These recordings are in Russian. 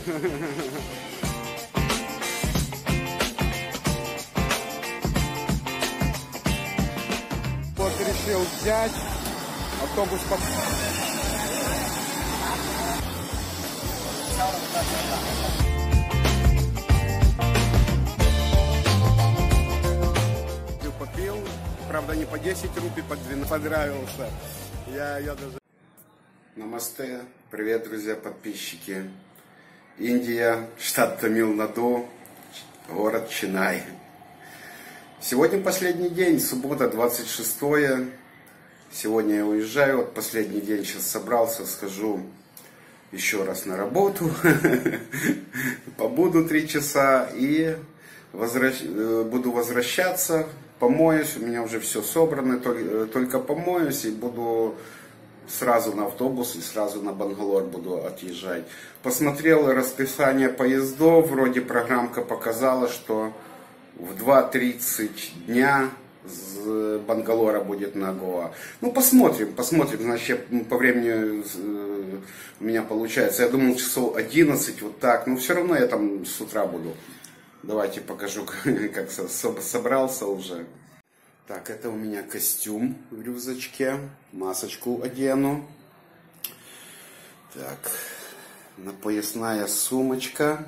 Вот решил взять автобус под... Попил, правда не по 10 рупий, по 12, понравился. Я даже... Намасте, привет, друзья, подписчики. Индия, штат Тамил-Наду, город Ченнай. Сегодня последний день, суббота, 26-е. Сегодня я уезжаю, вот последний день, сейчас собрался, схожу еще раз на работу. Побуду 3 часа и буду возвращаться. Помоюсь, у меня уже все собрано, только помоюсь и буду сразу на автобус и сразу на Бангалор буду отъезжать. Посмотрел расписание поездов, вроде программка показала, что в 2:30 дня с Бангалора будет на Гоа. Ну, посмотрим, значит, по времени у меня получается. Я думал, часов 11, вот так, но все равно я там с утра буду. Давайте покажу, как собрался уже. Так, это у меня костюм в рюкзачке. Масочку одену. Так, напоясная сумочка.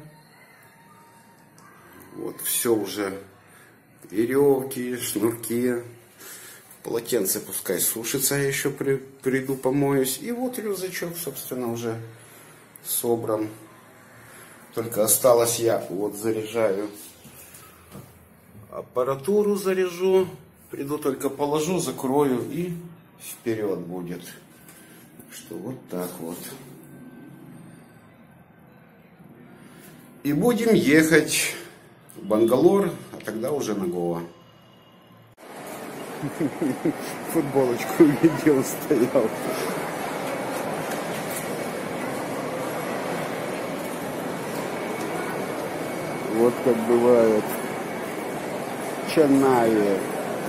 Вот, все уже. Веревки, шнурки. Полотенце пускай сушится, я еще приду помоюсь. И вот рюкзачок, собственно, уже собран. Только осталось я вот заряжаю аппаратуру, заряжу, приду только положу, закрою и вперед будет. Что вот так вот. И будем ехать в Бангалор, а тогда уже на Гоа. Футболочку видел, стоял. Вот как бывает в Ченнае.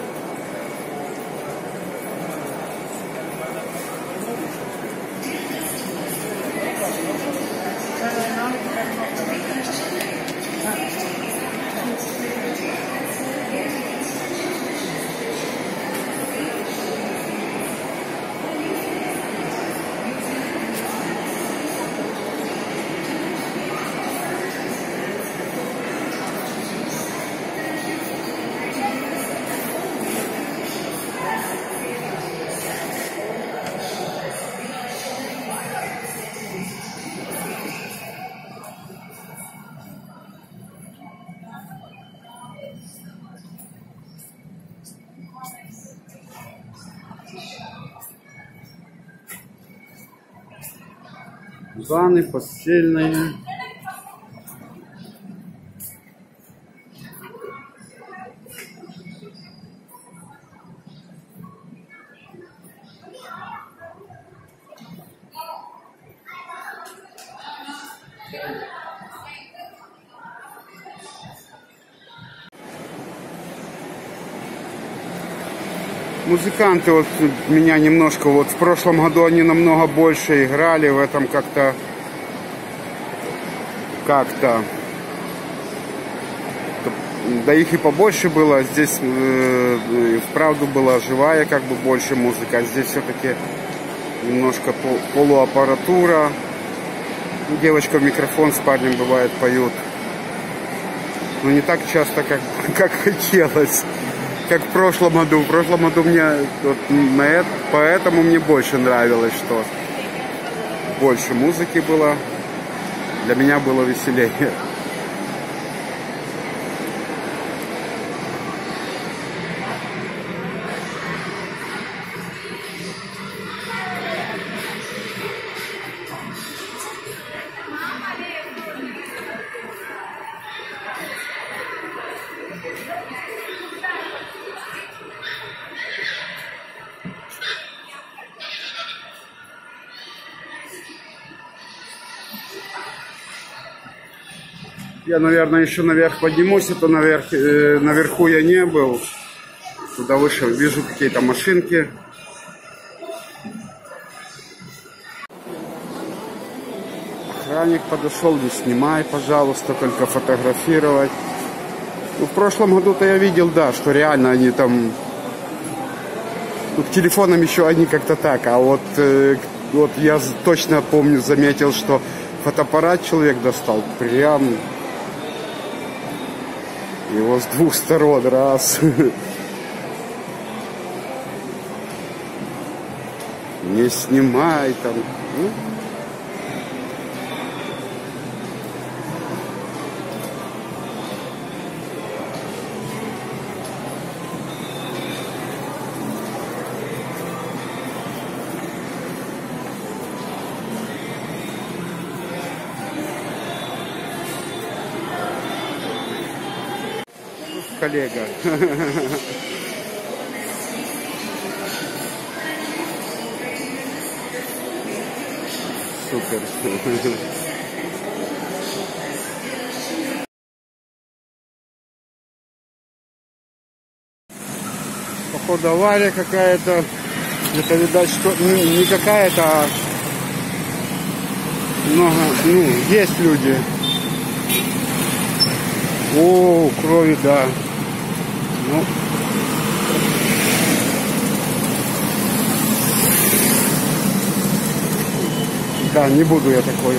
Ванны, постельные. Музыканты вот меня немножко, вот в прошлом году они намного больше играли, в этом как-то да их и побольше было, здесь вправду была живая как бы больше музыка, а здесь все-таки немножко полуаппаратура, девочка в микрофон с парнем бывает поют, но не так часто как хотелось. Как в прошлом году. В прошлом году мне вот, поэтому мне больше нравилось, что больше музыки было. Для меня было веселее. Я, наверное, еще наверх поднимусь, а то наверху я не был. Туда вышел, вижу какие-то машинки. Охранник подошел, не снимай, пожалуйста, только фотографировать. Ну, в прошлом году-то я видел, да, что реально они там... Ну, к телефонам еще они как-то так, а вот я точно помню, заметил, что фотоаппарат человек достал прям... Его с двух сторон, раз. Не снимай там. Ну. Коллега. Супер. Походу авария какая-то. Это видать, что не какая-то, а много, есть люди. О, крови, да. Ну. Да, не буду я такое.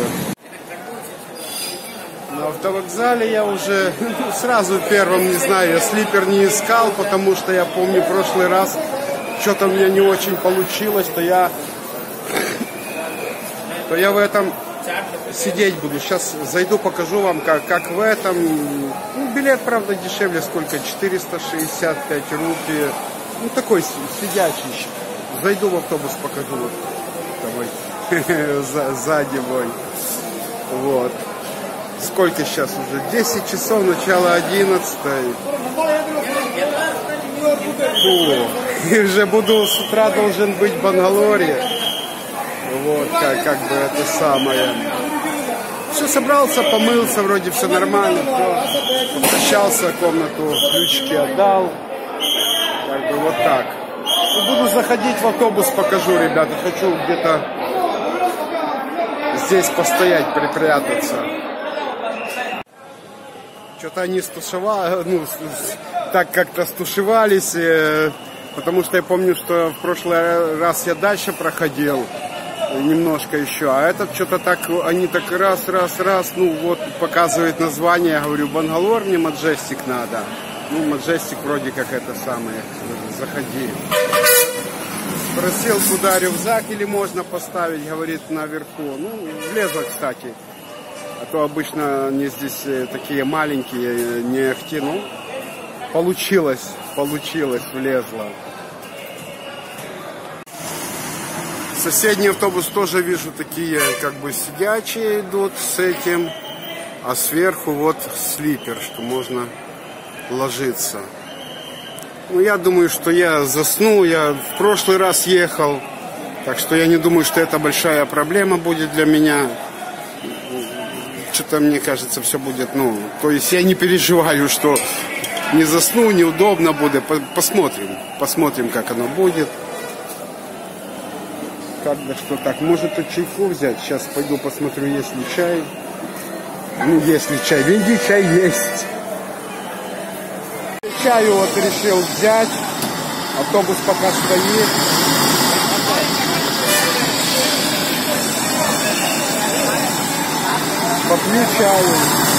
На автовокзале я уже сразу первым, не знаю, я слипер не искал, потому что я помню в прошлый раз что-то у меня не очень получилось, то я в этом сидеть буду. Сейчас зайду, покажу вам, как в этом. Ну, билет, правда, дешевле, сколько? 465 рупий. Ну, такой сидячий. Зайду в автобус, покажу. Давай. Сзади мой. Вот. Сколько сейчас уже? 10 часов, начало 11. И уже буду с утра должен быть в Бангалоре. Вот, как бы это самое. Все, собрался, помылся, вроде все нормально, все. Попрощался, комнату, ключики отдал. Как бы вот так. И буду заходить в автобус, покажу, ребята. Хочу где-то здесь постоять, припрятаться. Что-то они стушевали, так как-то стушевались, потому что я помню, что в прошлый раз я дальше проходил. Немножко еще, а этот что-то так, они так раз, ну вот показывает название, я говорю, Бангалор, мне Маджестик надо. Ну, Маджестик вроде как это самое, заходи. Спросил, куда рюкзак или можно поставить, говорит, наверху. Ну, влезла, кстати, а то обычно они здесь такие маленькие, не ахти, ну, получилось, влезла. Соседний автобус тоже вижу, такие как бы сидячие идут с этим, а сверху вот слипер, что можно ложиться. Ну, я думаю, что я засну, я в прошлый раз ехал, так что я не думаю, что это большая проблема будет для меня. Что-то мне кажется, все будет, то есть я не переживаю, что не засну, неудобно будет, посмотрим, как оно будет. Когда что так, может и чайку взять. Сейчас пойду посмотрю, есть ли чай. Ну, если чай, везде чай есть. Чаю вот решил взять. Автобус пока стоит. Попью чаю.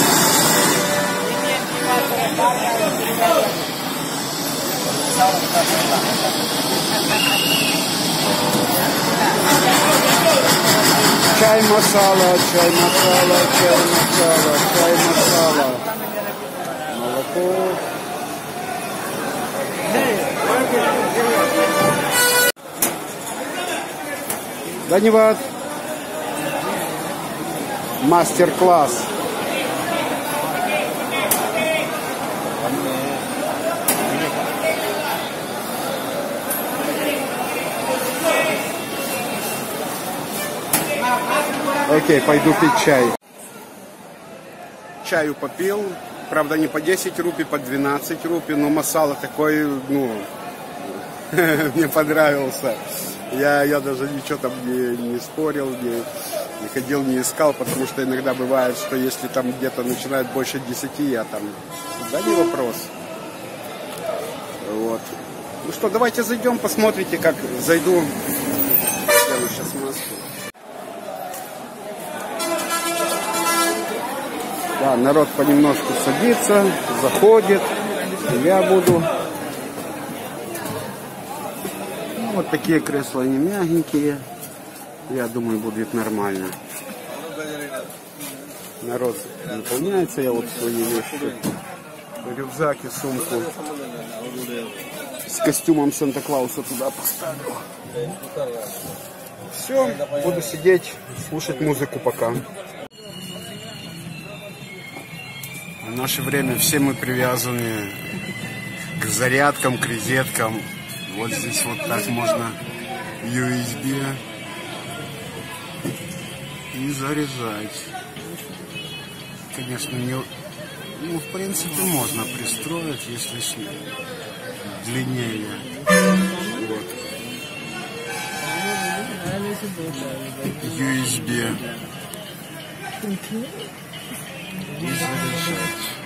Чай масала, чай масала, чай масала, чай масала. Молоко. Даниват. Мастер-класс. Окей, пойду пить чай. Чаю попил. Правда, не по 10 рупий, по 12 рупий. Но масала такой, мне понравился. Я даже ничего там не спорил, не ходил, не искал, потому что иногда бывает, что если там где-то начинает больше 10, я там, да, не вопрос. Вот. Ну что, давайте зайдем, посмотрите, как зайду. Я сейчас маску. Да, народ понемножку садится, заходит. Я буду. Ну, вот такие кресла, они мягенькие. Я думаю, будет нормально. Народ наполняется. Я вот свои вещи, рюкзак и сумку с костюмом Санта-Клауса туда поставил. Все, буду сидеть, слушать музыку пока. В наше время все мы привязаны к зарядкам, к розеткам. Вот здесь вот так можно USB и заряжать. Конечно, не, ну, в принципе, можно пристроить, если длиннее. Вот. USB. И заряжать.